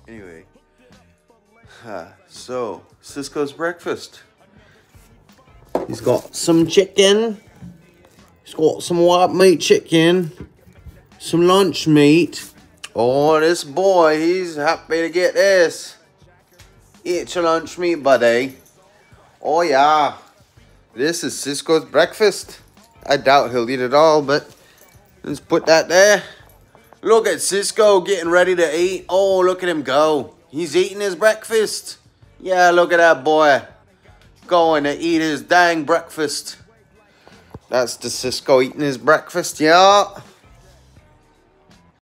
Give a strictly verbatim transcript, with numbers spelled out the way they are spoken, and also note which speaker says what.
Speaker 1: Anyway, uh, so Cisco's breakfast. He's got some chicken. He's got some white meat chicken. Some lunch meat. Oh, this boy, he's happy to get this. Eat your lunch meat, buddy. Oh, yeah. This is Cisco's breakfast. I doubt he'll eat it all, but let's put that there. Look at Cisco getting ready to eat. Oh, look at him go. He's eating his breakfast. Yeah, look at that boy. Going to eat his dang breakfast. That's the Cisco eating his breakfast, yeah.